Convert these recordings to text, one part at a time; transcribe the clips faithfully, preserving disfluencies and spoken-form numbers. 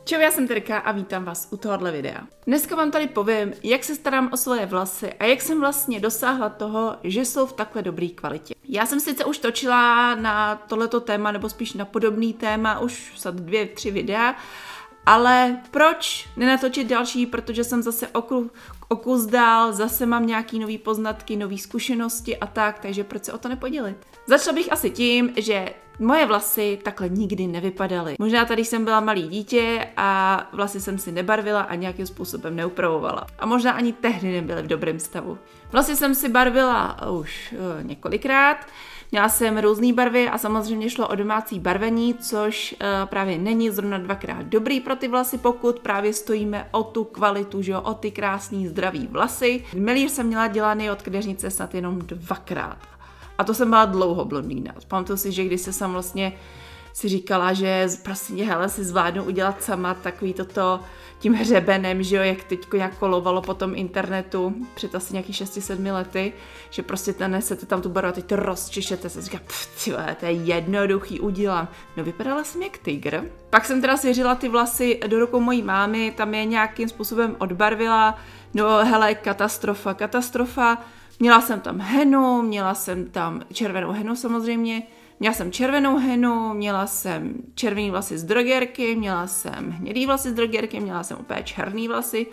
Čau, já jsem Terka a vítám vás u tohohle videa. Dneska vám tady povím, jak se starám o svoje vlasy a jak jsem vlastně dosáhla toho, že jsou v takhle dobré kvalitě. Já jsem sice už točila na tohleto téma, nebo spíš na podobný téma už za dvě, tři videa, ale proč nenatočit další, protože jsem zase oku, okus dál, zase mám nějaký nový poznatky, nový zkušenosti a tak, takže proč se o to nepodělit? Začala bych asi tím, že moje vlasy takhle nikdy nevypadaly. Možná tady jsem byla malý dítě a vlasy jsem si nebarvila a nějakým způsobem neupravovala. A možná ani tehdy nebyly v dobrém stavu. Vlasy jsem si barvila už uh, několikrát. Měla jsem různé barvy a samozřejmě šlo o domácí barvení, což uh, právě není zrovna dvakrát dobrý pro ty vlasy, pokud právě stojíme o tu kvalitu, že jo, o ty krásný zdravý vlasy. Melíř jsem měla dělaný od kadeřnice snad jenom dvakrát. A to jsem byla dlouho blondýna. Pamatuju si, že když se jsem vlastně si říkala, že prostě hele, si zvládnu udělat sama takový toto tím hřebenem, že jo, jak teďko nějak kolovalo po tom internetu před asi nějaký šesti sedmi lety, že prostě nanesete tam tu barvu a teď to rozčišete, se říká, tyhle, to je jednoduchý, udělám. No vypadala jsem jak tygr. Pak jsem teda svěřila ty vlasy do rukou mojí mámy, tam je nějakým způsobem odbarvila, no hele, katastrofa, katastrofa. Měla jsem tam henu, měla jsem tam červenou henu samozřejmě, měla jsem červenou henu, měla jsem červený vlasy z drogérky, měla jsem hnědý vlasy z drogérky, měla jsem úplně černý vlasy,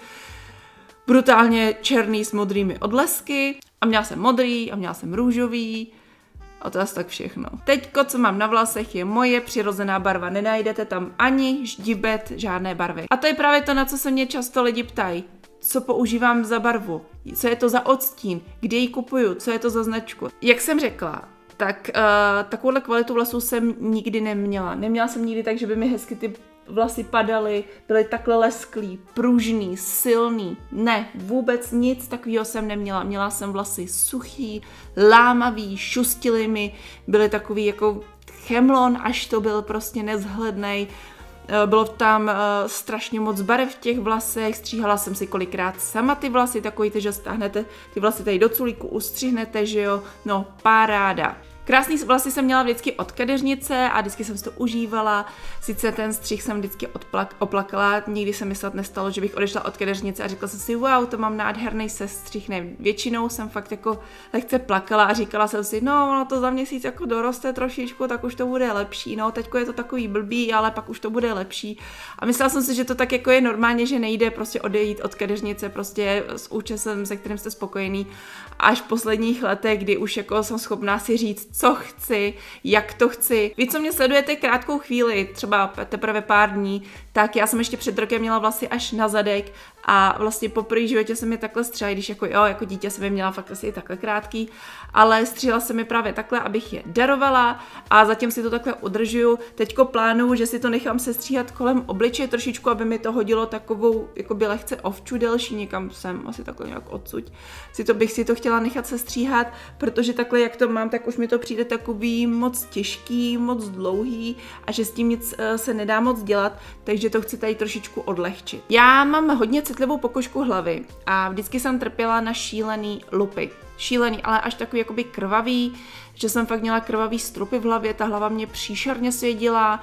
brutálně černý s modrými odlesky a měla jsem modrý a měla jsem růžový a to je asi tak všechno. Teďko, co mám na vlasech, je moje přirozená barva, nenajdete tam ani ždibet, žádné barvy. A to je právě to, na co se mě často lidi ptají. Co používám za barvu, co je to za odstín, kde ji kupuju, co je to za značku. Jak jsem řekla, tak uh, takovouhle kvalitu vlasů jsem nikdy neměla. Neměla jsem nikdy tak, že by mi hezky ty vlasy padaly, byly takhle lesklý, pružný, silný. Ne, vůbec nic takového jsem neměla. Měla jsem vlasy suchý, lámavý, šustily mi, byly takový jako chemlon, až to byl prostě nezhlednej. Bylo tam uh, strašně moc barev v těch vlasech, stříhala jsem si kolikrát sama ty vlasy, takový ty, že stáhnete ty vlasy tady do culíku, ustřihnete, že jo, no paráda. Krásný vlasy jsem měla vždycky od kadeřnice a vždycky jsem si to užívala. Sice ten střih jsem vždycky odplak, oplakala, nikdy se mi snad nestalo, že bych odešla od kadeřnice a řekla jsem si, wow, to mám nádherný sestřih. Ne, většinou jsem fakt jako lehce plakala a říkala jsem si, no, ono to za měsíc jako doroste trošičku, tak už to bude lepší. No, teďko je to takový blbý, ale pak už to bude lepší. A myslela jsem si, že to tak jako je normálně, že nejde prostě odejít od kadeřnice prostě s účesem, se kterým jste spokojený. Až v posledních letech, kdy už jako jsem schopná si říct, co chci, jak to chci. Vy, co mě sledujete krátkou chvíli, třeba teprve pár dní, tak já jsem ještě před rokem měla vlasy až na zadek a vlastně po první životě jsem je takhle střihla, když jako jo, jako dítě jsem je měla fakt asi i takhle krátký, ale střihla jsem je právě takhle, abych je darovala a zatím si to takhle udržuju. Teďko plánuju, že si to nechám sestříhat kolem obličeje trošičku, aby mi to hodilo takovou jakoby lehce ovču delší, někam sem, asi takhle nějak odsud. Si to bych si to chtěla nechat sestříhat, protože takhle jak to mám, tak už mi to přijde takový moc těžký, moc dlouhý a že s tím nic uh, se nedá moc dělat, takže to chci tady trošičku odlehčit. Já mám hodně citlivou pokožku hlavy a vždycky jsem trpěla na šílený lupy. Šílený, ale až takový jakoby krvavý, že jsem fakt měla krvavý strupy v hlavě, ta hlava mě příšerně svědila,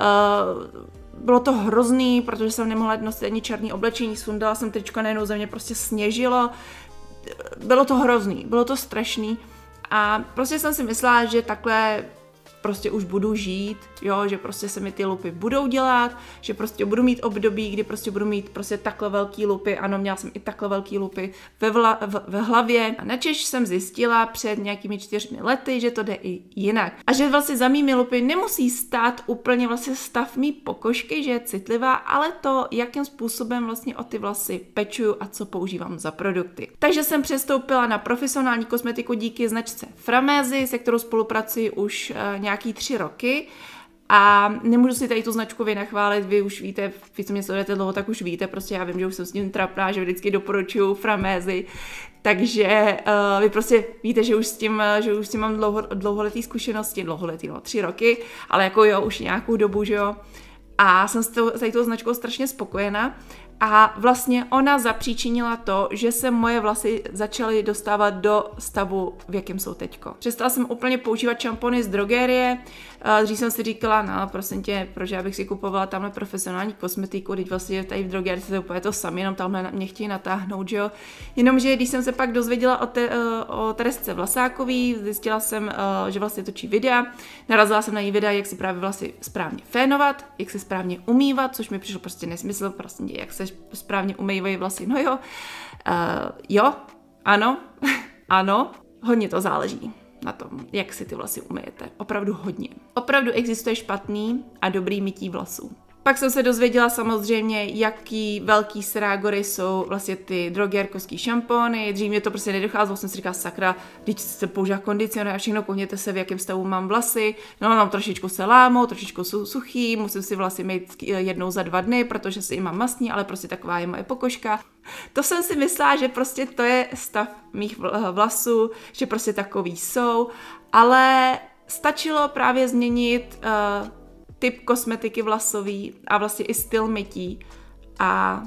uh, bylo to hrozný, protože jsem nemohla nosit ani černý oblečení, sundala jsem tričko, najednou ze mě prostě sněžilo, bylo to hrozný, bylo to strašný a prostě jsem si myslela, že takhle prostě už budu žít, jo, že prostě se mi ty lupy budou dělat, že prostě budu mít období, kdy prostě budu mít prostě takhle velký lupy, ano, měla jsem i takhle velký lupy ve, vla, v, ve hlavě. A načež jsem zjistila před nějakými čtyřmi lety, že to jde i jinak. A že vlastně za mými lupy nemusí stát úplně vlastně stav mý pokožky, že je citlivá, ale to, jakým způsobem vlastně o ty vlasy pečuju a co používám za produkty. Takže jsem přestoupila na profesionální kosmetiku díky značce Framézy, se kterou spolupracuji už uh, nějaký tři roky a nemůžu si tady tu značku vynachválit, vy už víte, vy co mě sledujete dlouho, tak už víte, prostě já vím, že už jsem s tím trapná, že vždycky doporučuju Framézy, takže uh, vy prostě víte, že už s tím, že už s tím mám dlouho, dlouholetý zkušenosti, dlouholetý, no, tři roky, ale jako jo, už nějakou dobu, že jo, a jsem s tady tou značkou strašně spokojená. A vlastně ona zapříčinila to, že se moje vlasy začaly dostávat do stavu, v jakém jsou teďko. Přestala jsem úplně používat šampony z drogérie, Dřív jsem si říkala, no prosím tě, proč já bych si kupovala tamhle profesionální kosmetiku, teď vlastně tady v drogerii to je úplně to samé, jenom tamhle mě chtějí natáhnout, že jo. Jenomže když jsem se pak dozvěděla o, te, o Teresce Vlasákový, zjistila jsem, že vlastně točí videa, narazila jsem na její videa, jak si právě vlasy správně fénovat, jak se správně umývat, což mi přišlo prostě nesmysl, prostě jak se správně umývají vlasy, no jo, uh, jo, ano, ano, hodně to záleží na tom, jak si ty vlasy umyjete. Opravdu hodně. Opravdu existuje špatný a dobrý mytí vlasů. Pak jsem se dozvěděla samozřejmě, jaký velký srágory jsou vlastně ty drogérkovský šampony. Dřív mě to prostě nedocházelo, jsem si říkala, sakra, když se používá kondicionér a všechno, koukněte se, v jakém stavu mám vlasy. No, mám trošičku se lámou, trošičku suchý, musím si vlasy mít jednou za dva dny, protože si mám mastní, ale prostě taková je moje pokožka. To jsem si myslela, že prostě to je stav mých vlasů, že prostě takový jsou, ale stačilo právě změnit uh, typ kosmetiky vlasový a vlastně i styl mytí a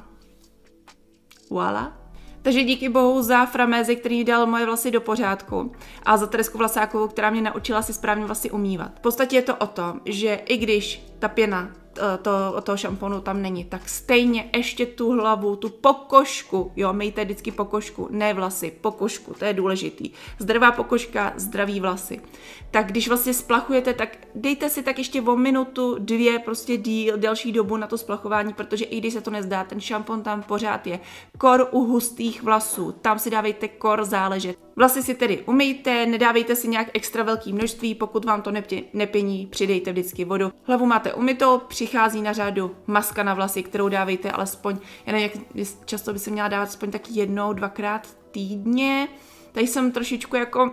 voilà. Takže díky bohu za Framézy, který dal moje vlasy do pořádku a za Teresku Vlasákovou, která mě naučila si správně vlasy umývat. V podstatě je to o tom, že i když ta pěna to, toho šamponu tam není, tak stejně ještě tu hlavu, tu pokožku, jo, mějte vždycky pokožku, ne vlasy, pokožku, to je důležitý. Zdravá pokožka, zdraví vlasy. Tak když vlastně splachujete, tak dejte si tak ještě o minutu, dvě, prostě díl, delší dobu na to splachování, protože i když se to nezdá, ten šampon tam pořád je. Kor u hustých vlasů, tam si dávejte kor záležet. Vlasy si tedy umyjte, nedávejte si nějak extra velké množství, pokud vám to nepě, nepění, přidejte vždycky vodu. Hlavu máte umytou, přichází na řadu maska na vlasy, kterou dávejte alespoň, já nevím, jak často by se měla dávat, aspoň tak jednou, dvakrát týdně. Tady jsem trošičku jako,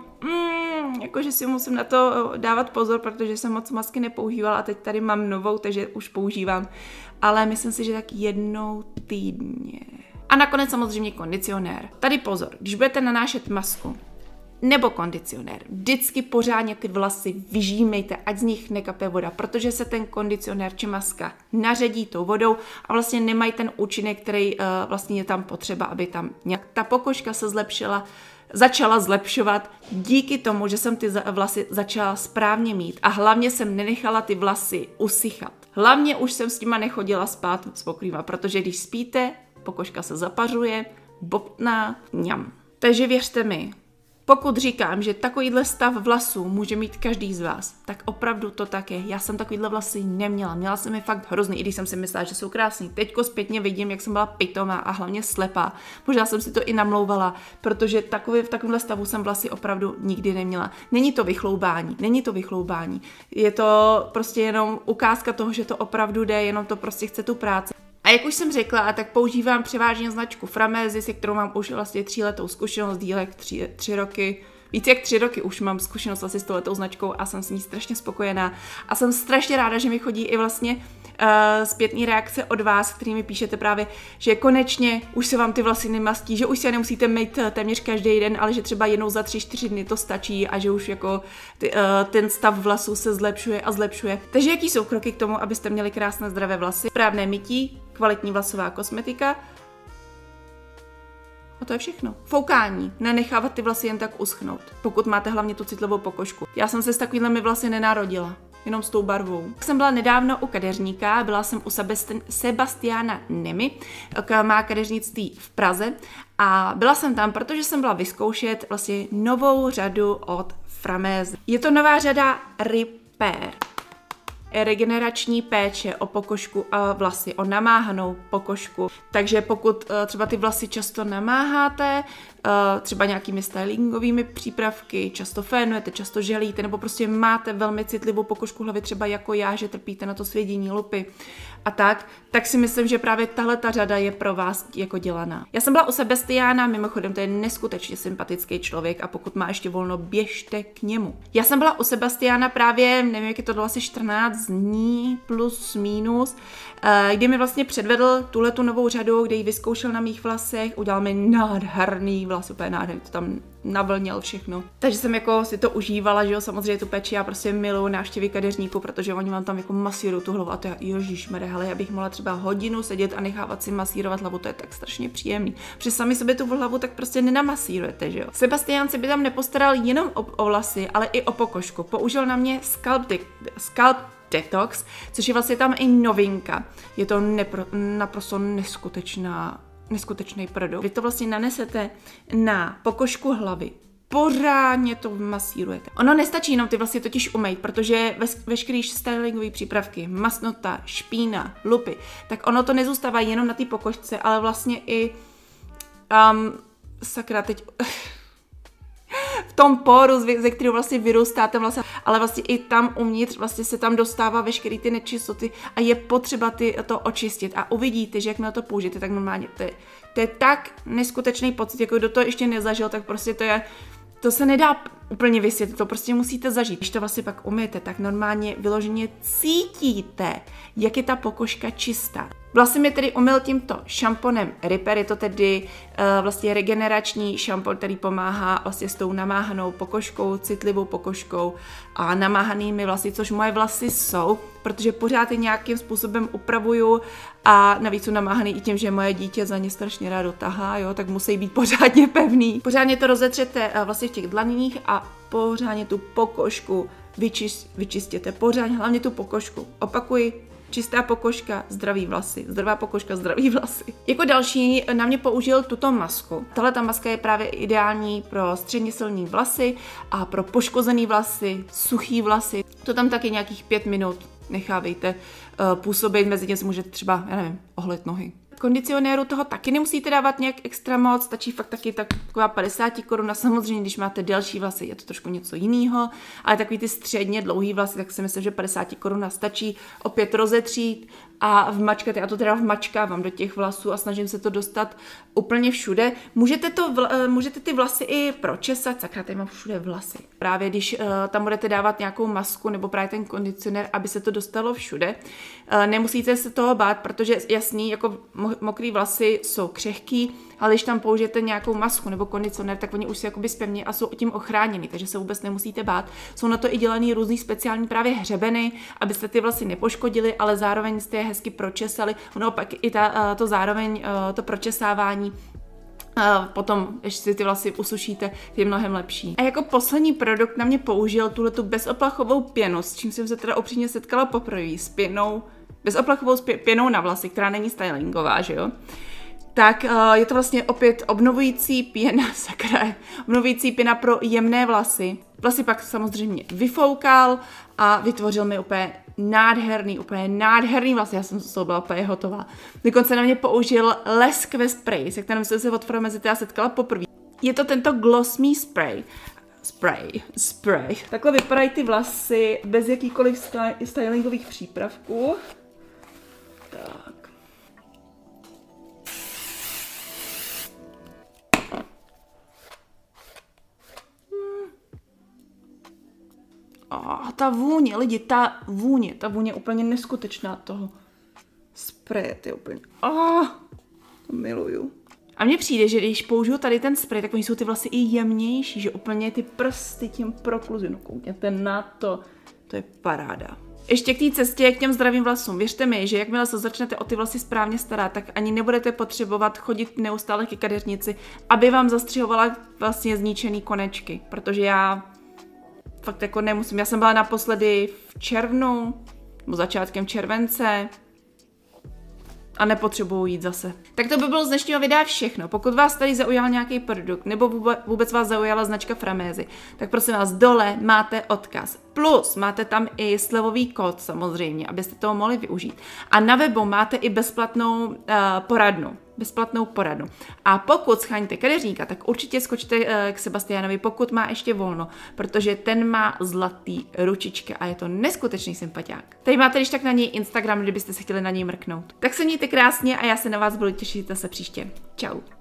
mm, jako, že si musím na to dávat pozor, protože jsem moc masky nepoužívala a teď tady mám novou, takže už používám. Ale myslím si, že tak jednou týdně. A nakonec samozřejmě kondicionér. Tady pozor, když budete nanášet masku nebo kondicionér, vždycky pořádně ty vlasy vyžímejte, ať z nich nekape voda, protože se ten kondicionér či maska naředí tou vodou a vlastně nemají ten účinek, který uh, vlastně je tam potřeba, aby tam nějak ta pokožka se zlepšila, začala zlepšovat díky tomu, že jsem ty vlasy začala správně mít a hlavně jsem nenechala ty vlasy usychat. Hlavně už jsem s nima nechodila spát s pokrýma, protože když spíte, pokožka se zapařuje, bobtná, ňam. Takže věřte mi, pokud říkám, že takovýhle stav vlasů může mít každý z vás, tak opravdu to tak je. Já jsem takovýhle vlasy neměla. Měla jsem je fakt hrozný, i když jsem si myslela, že jsou krásný. Teďko zpětně vidím, jak jsem byla pitomá a hlavně slepá. Možná jsem si to i namlouvala, protože takový, v takovémhle stavu jsem vlasy opravdu nikdy neměla. Není to vychloubání, není to vychloubání. Je to prostě jenom ukázka toho, že to opravdu jde, jenom to prostě chce tu práci. A jak už jsem řekla, tak používám převážně značku Framézy, se kterou mám už vlastně tříletou zkušenost, dílek tři, tři roky, víc jak tři roky už mám zkušenost asi s touhletou značkou a jsem s ní strašně spokojená. A jsem strašně ráda, že mi chodí i vlastně uh, zpětný reakce od vás, který mi píšete právě, že konečně už se vám ty vlasy nemastí, že už se nemusíte mít téměř každý den, ale že třeba jednou za tři, čtyři dny to stačí a že už jako ty, uh, ten stav vlasů se zlepšuje a zlepšuje. Takže jaký jsou kroky k tomu, abyste měli krásné zdravé vlasy? Správné mytí, kvalitní vlasová kosmetika. A to je všechno. Foukání. Nenechávat ty vlasy jen tak uschnout. Pokud máte hlavně tu citlivou pokožku. Já jsem se s takovými vlasy nenarodila. Jenom s tou barvou. Jsem byla nedávno u kadeřníka, byla jsem u Sebastiana Nemi, má kadeřnictví v Praze a byla jsem tam, protože jsem byla vyzkoušet vlastně novou řadu od Framézy. Je to nová řada Repair. Regenerační péče o pokožku a vlasy, o namáhanou pokožku. Takže pokud uh, třeba ty vlasy často namáháte, uh, třeba nějakými stylingovými přípravky, často fénujete, často želíte, nebo prostě máte velmi citlivou pokožku hlavy, třeba jako já, že trpíte na to svědění lupy a tak, tak si myslím, že právě tahle ta řada je pro vás jako dělaná. Já jsem byla u Sebastiana, mimochodem to je neskutečně sympatický člověk a pokud má ještě volno, běžte k němu. Já jsem byla u Sebastiana právě, nevím, jak je to, bylo asi čtrnáct dní plus minus, kdy mi vlastně předvedl tuhletu novou řadu, kde ji vyzkoušel na mých vlasech, udělal mi nádherný vlas, úplně nádherný, to tam navlnil všechno. Takže jsem jako si to užívala, že jo, samozřejmě tu péči, já prostě miluju návštěvy kadeřníků, protože oni vám tam jako masírují tu hlavu a to já, ježišmarja, hele, já bych mohla třeba hodinu sedět a nechávat si masírovat hlavu, to je tak strašně příjemný. Protože sami sobě tu hlavu tak prostě nenamasírujete, že jo. Sebastián se by tam nepostaral jenom o, o vlasy, ale i o pokožku. Použil na mě Scalp, de- Scalp Detox, což je vlastně tam i novinka. Je to nepro, naprosto neskutečná, neskutečný produkt. Vy to vlastně nanesete na pokožku hlavy. Pořádně to masírujete. Ono nestačí jenom ty vlasy totiž umýt, protože veškerý stylingové přípravky, masnota, špína, lupy, tak ono to nezůstává jenom na té pokožce, ale vlastně i um, sakra, teď v tom poru, ze kterého vlastně vyrůstá ten vlas, ale vlastně i tam uvnitř vlastně se tam dostává veškerý ty nečistoty a je potřeba ty to očistit a uvidíte, že jakmile to použijete, tak normálně to je, to je tak neskutečný pocit, jako kdo to ještě nezažil, tak prostě to je, to se nedá úplně vysvětlit, to prostě musíte zažít. Když to vlastně pak umyjete, tak normálně vyloženě cítíte, jak je ta pokožka čistá. Vlastně mi tedy umyl tímto šamponem Repair, je to tedy uh, vlastně regenerační šampon, který pomáhá vlastně s tou namáhanou pokožkou, citlivou pokožkou a namáhanými vlasy, což moje vlasy jsou, protože pořád je nějakým způsobem upravuju a navíc jsou namáhaný i tím, že moje dítě za ně strašně rádo tahá, jo, tak musí být pořádně pevný. Pořádně to rozetřete uh, vlastně v těch dlaních a pořádně tu pokožku vyčist, vyčistěte, pořádně, hlavně tu pokožku. Opakuji, čistá pokožka, zdravý vlasy. Zdravá pokožka, zdravý vlasy. Jako další na mě použil tuto masku. Tahle ta maska je právě ideální pro středně silný vlasy a pro poškozený vlasy, suchý vlasy. To tam taky nějakých pět minut nechávejte uh, působit, mezi tím si můžete třeba, já nevím, oholit nohy. Kondicionéru toho taky nemusíte dávat nějak extra moc, stačí fakt taky taková padesát korun. Samozřejmě, když máte delší vlasy, je to trošku něco jiného, ale takový ty středně dlouhý vlasy, tak si myslím, že padesát korun stačí opět rozetřít a vmačkat. Já to teda vmačkávám do těch vlasů a snažím se to dostat úplně všude. Můžete, to, můžete ty vlasy i pročesat, sakra, tady mám všude vlasy. Právě když uh, tam budete dávat nějakou masku nebo právě ten kondicionér, aby se to dostalo všude. Uh, nemusíte se toho bát, protože jasný, jako mokrý vlasy jsou křehký, ale když tam použijete nějakou masku nebo kondicionér, tak oni už se jakoby zpevní a jsou tím ochráněni, takže se vůbec nemusíte bát. Jsou na to i dělaný různý speciální právě hřebeny, abyste ty vlasy nepoškodili, ale zároveň jste je hezky pročesali. Ono pak i ta, to zároveň to pročesávání a potom, když si ty vlasy usušíte, je mnohem lepší. A jako poslední produkt na mě použil tuhletu bezoplachovou pěnu, s čím jsem se teda upřímně setkala poprvé, s pěnou, bezoplachovou pěnou na vlasy, která není stylingová, že jo? Tak uh, je to vlastně opět obnovující pěna, sakra, obnovující pěna pro jemné vlasy. Vlasy pak samozřejmě vyfoukal a vytvořil mi úplně nádherný, úplně nádherný vlasy, já jsem z toho byla úplně hotová. Dokonce na mě použil leskve spray, se kterým jsem se od Fromezity setkala poprvé. Je to tento Gloss Me Spray. Spray, spray. Takhle vypadají ty vlasy bez jakýkoliv sty stylingových přípravků. Tak. Oh, ta vůně, lidi, ta vůně, ta vůně je úplně neskutečná toho spreje, ty úplně, oh, to miluju. A mně přijde, že když použiju tady ten sprej, tak oni jsou ty vlasy i jemnější, že úplně ty prsty tím prokluzují. No koukněte na to, to je paráda. Ještě k té cestě, k těm zdravým vlasům. Věřte mi, že jakmile se začnete o ty vlasy správně starat, tak ani nebudete potřebovat chodit neustále ke kadeřnici, aby vám zastřihovala vlastně zničený konečky, protože já fakt jako nemusím. Já jsem byla naposledy v červnu, nebo začátkem července a nepotřebuju jít zase. Tak to by bylo z dnešního videa všechno. Pokud vás tady zaujal nějaký produkt, nebo vůbec vás zaujala značka Framézy, tak prosím vás, dole máte odkaz. Plus máte tam i slevový kód samozřejmě, abyste toho mohli využít. A na webu máte i bezplatnou uh, poradnu. bezplatnou poradu. A pokud scháníte kadeřníka, tak určitě skočte uh, k Sebastiánovi, pokud má ještě volno, protože ten má zlatý ručičky a je to neskutečný sympatiák. Tady máte když tak na něj Instagram, kdybyste se chtěli na něj mrknout. Tak se mějte krásně a já se na vás budu těšit zase příště. Čau.